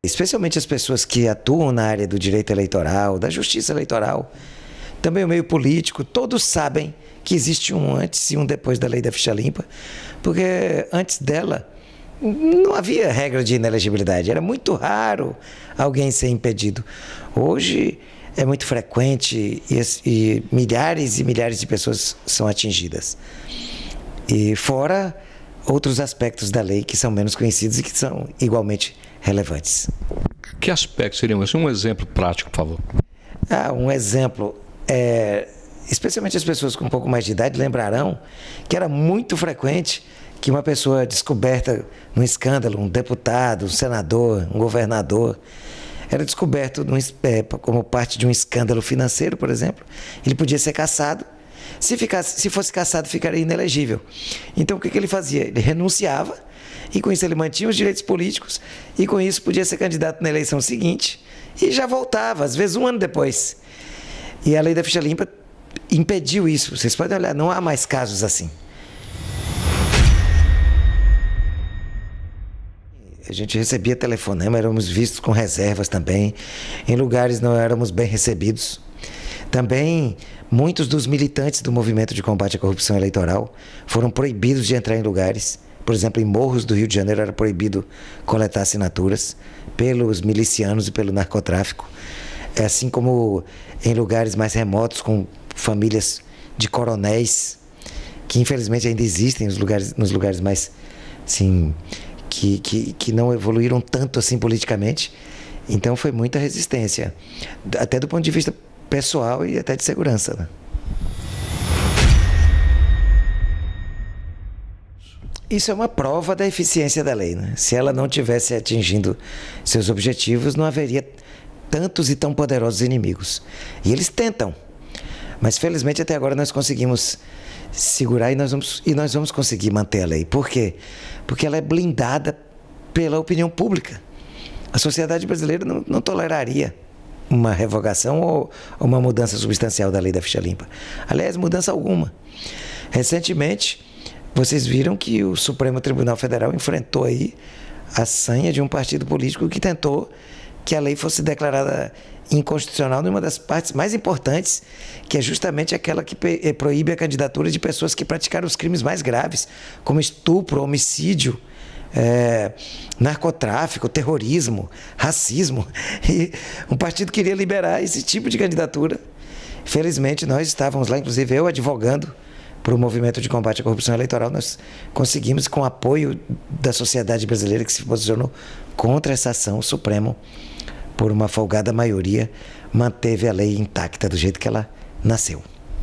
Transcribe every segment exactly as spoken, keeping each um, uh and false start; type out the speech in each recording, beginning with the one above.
Especialmente as pessoas que atuam na área do direito eleitoral, da justiça eleitoral, também o meio político, todos sabem que existe um antes e um depois da lei da ficha limpa, porque antes dela não havia regra de inelegibilidade, era muito raro alguém ser impedido. Hoje é muito frequente e, e milhares e milhares de pessoas são atingidas. E fora outros aspectos da lei que são menos conhecidos e que são igualmente relevantes. Que aspectos seriam esses? Um exemplo prático, por favor. Ah, um exemplo, é, especialmente as pessoas com um pouco mais de idade lembrarão que era muito frequente que uma pessoa descoberta num escândalo, um deputado, um senador, um governador, era descoberto num, é, como parte de um escândalo financeiro, por exemplo, ele podia ser cassado. Se, ficasse, se fosse cassado, ficaria inelegível. Então, o que, que ele fazia? Ele renunciava e, com isso, ele mantinha os direitos políticos e, com isso, podia ser candidato na eleição seguinte e já voltava, às vezes um ano depois. E a lei da ficha limpa impediu isso. Vocês podem olhar, não há mais casos assim. A gente recebia telefonema, éramos vistos com reservas também. Em lugares não éramos bem recebidos. Também, muitos dos militantes do movimento de combate à corrupção eleitoral foram proibidos de entrar em lugares. Por exemplo, em morros do Rio de Janeiro era proibido coletar assinaturas pelos milicianos e pelo narcotráfico. Assim como em lugares mais remotos, com famílias de coronéis, que infelizmente ainda existem nos lugares, nos lugares mais, assim, que, que, que não evoluíram tanto assim politicamente. Então foi muita resistência, até do ponto de vista pessoal e até de segurança, né? Isso é uma prova da eficiência da lei, né? Se ela não tivesse atingindo seus objetivos, não haveria tantos e tão poderosos inimigos. E eles tentam, mas felizmente até agora nós conseguimos segurar e nós vamos, e nós vamos conseguir manter a lei. Por quê? Porque ela é blindada pela opinião pública. A sociedade brasileira não, não toleraria uma revogação ou uma mudança substancial da lei da ficha limpa. Aliás, mudança alguma. Recentemente, vocês viram que o Supremo Tribunal Federal enfrentou aí a sanha de um partido político que tentou que a lei fosse declarada inconstitucional numa das partes mais importantes, que é justamente aquela que proíbe a candidatura de pessoas que praticaram os crimes mais graves, como estupro, homicídio, É, narcotráfico, terrorismo, racismo. E um partido queria liberar esse tipo de candidatura. Felizmente, nós estávamos lá, inclusive eu advogando para o movimento de combate à corrupção eleitoral, nós conseguimos, com o apoio da sociedade brasileira que se posicionou contra essa ação, o Supremo, por uma folgada maioria, manteve a lei intacta do jeito que ela nasceu.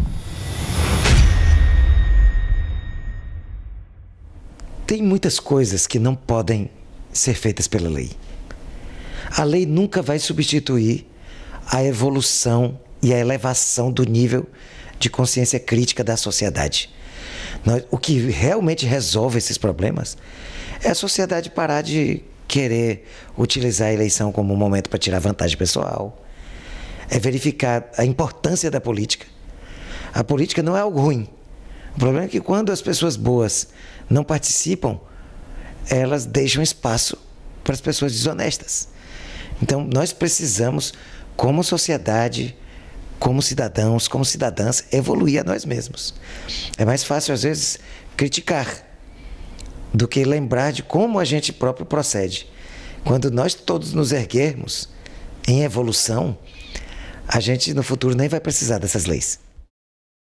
Tem muitas coisas que não podem ser feitas pela lei. A lei nunca vai substituir a evolução e a elevação do nível de consciência crítica da sociedade. O que realmente resolve esses problemas é a sociedade parar de querer utilizar a eleição como um momento para tirar vantagem pessoal. É verificar a importância da política. A política não é algo ruim. O problema é que quando as pessoas boas não participam, elas deixam espaço para as pessoas desonestas. Então, nós precisamos, como sociedade, como cidadãos, como cidadãs, evoluir a nós mesmos. É mais fácil, às vezes, criticar do que lembrar de como a gente próprio procede. Quando nós todos nos erguermos em evolução, a gente, no futuro, nem vai precisar dessas leis.